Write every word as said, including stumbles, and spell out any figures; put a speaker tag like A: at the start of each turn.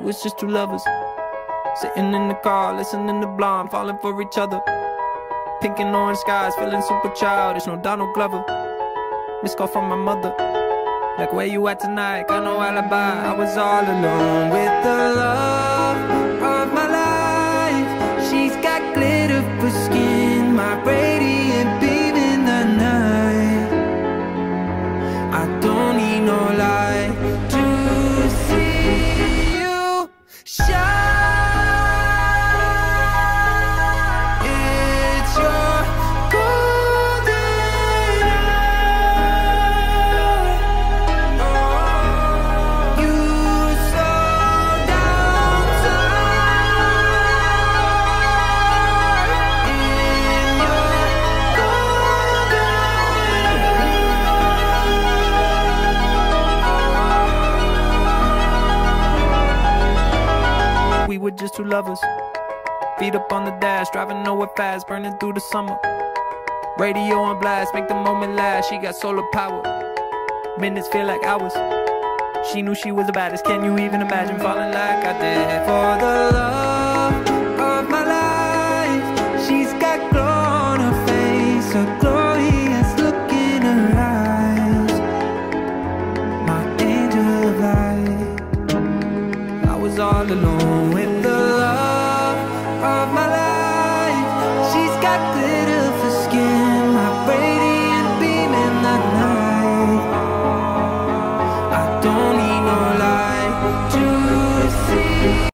A: was just two lovers sitting in the car, listening to Blonde, falling for each other. Pink and orange skies, feeling super childish, no Donald Glover. Missed call from my mother, like, where you at tonight? Got no alibi. I was all alone with the love of my life. She's got glitter for skin, my radiant beam in the night. I don't need no light to see you shine. We were just two lovers, feet up on the dash, driving nowhere fast, burning through the summer. Radio on blast, make the moment last. She got solar power, minutes feel like hours. She knew she was the baddest. Can you even imagine falling like I did? For the love of my life, she's got glow on her face, a glorious look in her eyes. My angel of light. I was all alone with the love of my life. She's got glitter